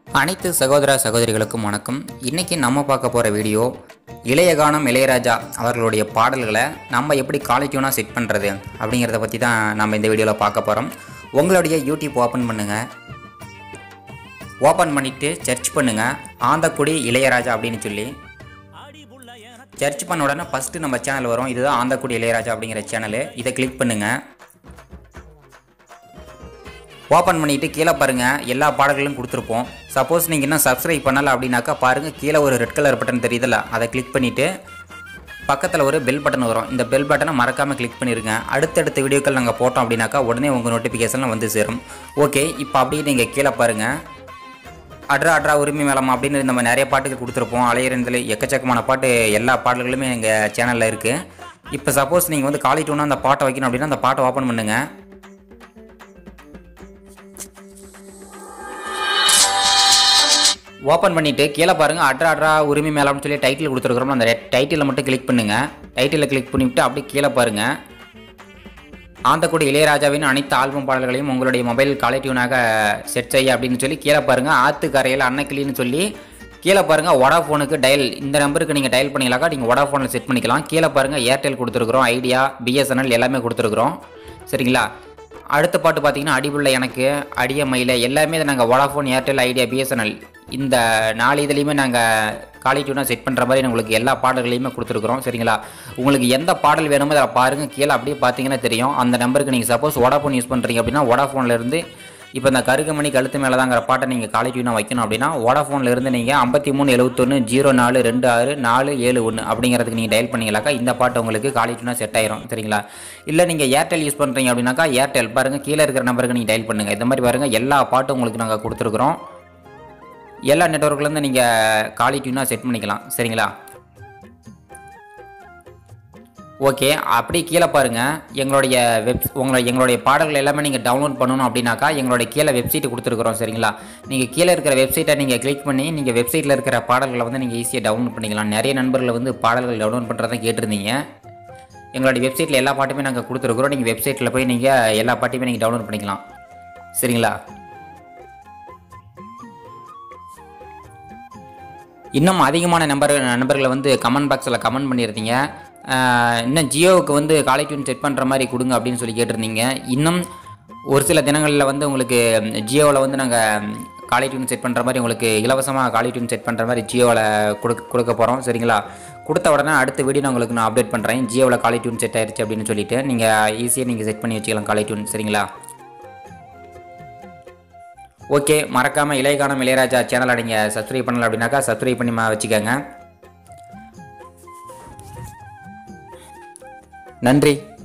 அனைத்து சகோதர சகோதரிகளுக்கும் வணக்கம். இன்றைக்கி நம்ம பார்க்க போகிற வீடியோ இளையகானம் இளையராஜா அவர்களுடைய பாடல்களை நம்ம எப்படி குவாலிட்டியாக செட் பண்ணுறது அப்படிங்கிறத பற்றி தான் நம்ம இந்த வீடியோவில் பார்க்க போகிறோம். உங்களுடைய யூடியூப் ஓப்பன் பண்ணுங்கள். ஓப்பன் பண்ணிவிட்டு சர்ச் பண்ணுங்கள் ஆந்தக்குடி இளையராஜா அப்படின்னு சொல்லி. சர்ச் பண்ண உடனே ஃபஸ்ட்டு நம்ம சேனல் வரும். இதுதான் ஆந்தக்குடி இளையராஜா அப்படிங்கிற சேனலு. இதை கிளிக் பண்ணுங்கள். ஓப்பன் பண்ணிவிட்டு கீழே பாருங்கள் எல்லா பாடல்களும் கொடுத்துருப்போம். சப்போஸ் நீங்கள் இன்னும் சப்ஸ்கிரைப் பண்ணலை அப்படின்னாக்கா பாருங்கள், கீழே ஒரு ரெட் கலர் பட்டன் தெரியுதில்ல, அதை கிளிக் பண்ணிவிட்டு பக்கத்தில் ஒரு பெல் பட்டன் வரும். இந்த பெல் பட்டனை மறக்காமல் கிளிக் பண்ணிடுங்க. அடுத்தடுத்த வீடியோக்கள் நாங்கள் போட்டோம் அப்படின்னாக்கா உடனே உங்கள் நோட்டிஃபிகேஷனில் வந்து சேரும். ஓகே, இப்போ அப்படியே நீங்கள் கீழே பாருங்கள் அட்ரா அட்ரா உரிமை மேளம் அப்படின்னு நம்ம நிறைய பாட்டுகள் கொடுத்துருப்போம். அலையிறந்தில் எக்கச்சக்கமான பாட்டு எல்லா பாடல்களுமே எங்கள் சேனலில் இருக்குது. இப்போ சப்போஸ் நீங்கள் வந்து காலி டூனா அந்த பாட்டை வைக்கணும் அப்படின்னா அந்த பாட்டை ஓப்பன் பண்ணுங்கள். ஓப்பன் பண்ணிவிட்டு கீழே பாருங்கள் அட்ரா அட்ரா உரிமை மேலாம்னு சொல்லி டைட்டில் கொடுத்துருக்குறோம். அந்த டைட்டிலில் மட்டும் கிளிக் பண்ணுங்கள். டைட்டிலில் கிளிக் பண்ணிவிட்டு அப்படியே கீழே பாருங்கள் ஆந்தக்குடி இளையராஜாவின் அனைத்து ஆல்பம் பாடல்களையும் உங்களுடைய மொபைல் காலை டியூனாக செட் செய்ய அப்படின்னு சொல்லி கீழே பாருங்கள் ஆத்துக்கரையில் அன்னக்கிளின்னு சொல்லி கீழே பாருங்கள் வோடாஃபோனுக்கு டயல், இந்த நம்பருக்கு நீங்கள் டயல் பண்ணிங்களாக்கா நீங்கள் வோடாஃபோனில் செட் பண்ணிக்கலாம். கீழே பாருங்கள் ஏர்டெல் கொடுத்துருக்குறோம், ஐடியா, பிஎஸ்என்எல் எல்லாமே கொடுத்துருக்குறோம். சரிங்களா? அடுத்த பாட்டு பார்த்தீங்கன்னா அடிபுள்ள எனக்கு, அடிய மயில எல்லாமே இதை நாங்கள் வோடாஃபோன், ஏர்டெல், ஐடியா, பிஎஸ்என்எல் இந்த 4 இதுலேயுமே நாங்கள் காலி டியூனாக செட் பண்ணுற மாதிரி உங்களுக்கு எல்லா பாடல்களையுமே கொடுத்துருக்குறோம். சரிங்களா? உங்களுக்கு எந்த பாடல் வேணுமோ அதை பாருங்கள். கீழே அப்படியே பார்த்தீங்கன்னா தெரியும். அந்த நம்பருக்கு நீங்கள் சப்போஸ் வோடாஃபோன் யூஸ் பண்ணுறீங்க அப்படின்னா வோடாஃபோன்லேருந்து இப்போ இந்த கருகமணி கழுத்து மேலே தாங்கிற பாட்டை நீங்கள் காலி டியூனாக வைக்கணும் அப்படின்னா வோடாஃபோன்லேருந்து நீங்கள் 5371046471 அப்படிங்கிறதுக்கு நீங்கள் டயல் பண்ணிங்களாக்கா இந்த பாட்டு உங்களுக்கு காலி டியூனாக செட் ஆயிரும். சரிங்களா? இல்லை நீங்கள் ஏர்டெல் யூஸ் பண்ணுறீங்க அப்படின்னாக்கா ஏர்டெல் பாருங்கள் கீழே இருக்கிற நம்பருக்கு நீங்கள் டயல் பண்ணுங்கள். இந்த மாதிரி பாருங்கள் எல்லா பாட்டும் உங்களுக்கு நாங்கள் கொடுத்துருக்குறோம். எல்லா நெட்வொர்க்லேருந்து நீங்கள் காலி டியூனாக செட் பண்ணிக்கலாம். சரிங்களா? ஓகே, அப்படி கீழே பாருங்கள் எங்களுடைய பாடல்கள் எல்லாமே நீங்கள் டவுன்லோட் பண்ணணும் அப்படின்னாக்கா எங்களுடைய கீழே வெப்சைட் கொடுத்துருக்குறோம். சரிங்களா? நீங்கள் கீழே இருக்கிற வெப்சைட்டை நீங்கள் கிளிக் பண்ணி நீங்கள் வெப்சைட்டில் இருக்கிற பாடல்களை வந்து நீங்கள் ஈஸியாக டவுன்லோட் பண்ணிக்கலாம். நிறைய நண்பர்கள் வந்து பாடல்கள் டவுன்லோட் பண்ணுறதை கேட்டிருந்தீங்க. எங்களுடைய வெப்சைட்டில் எல்லா பாட்டுமே நாங்கள் கொடுத்துருக்குறோம். நீங்கள் வெப்சைட்டில் போய் நீங்கள் எல்லா பாட்டையுமே நீங்கள் டவுன்லோட் பண்ணிக்கலாம். சரிங்களா? இன்னும் அதிகமான நண்பர்களை வந்து கமெண்ட் பாக்ஸில் கமெண்ட் பண்ணியிருந்தீங்க. இன்னும் ஜியோவுக்கு வந்து காலை டியூன் செட் பண்ணுற மாதிரி கொடுங்க அப்படின்னு சொல்லி கேட்டிருந்தீங்க. இன்னும் ஒரு சில தினங்களில் வந்து உங்களுக்கு ஜியோவில் வந்து நாங்கள் காலை டியூன் செட் பண்ணுற மாதிரி உங்களுக்கு இலவசமாக காலை டியூன் செட் பண்ணுற மாதிரி ஜியோவில் கொடுக்க போகிறோம். சரிங்களா? கொடுத்த உடனே அடுத்த வீடியோ நான் உங்களுக்கு அப்டேட் பண்ணுறேன். ஜியோவில் காலை டியூன் செட் ஆயிடுச்சு அப்படின்னு சொல்லிட்டு நீங்கள் ஈஸியாக நீங்கள் செட் பண்ணி வச்சுக்கலாம் காலை டியூன். சரிங்களா? ஓகே, மறக்காமல் இளையகானம் இளையராஜா சேனலை நீங்கள் சப்ஸ்கிரைப் பண்ணல அப்படின்னாக்கா சப்ஸ்கிரைப் பண்ணி வச்சுக்கோங்க. நன்றி.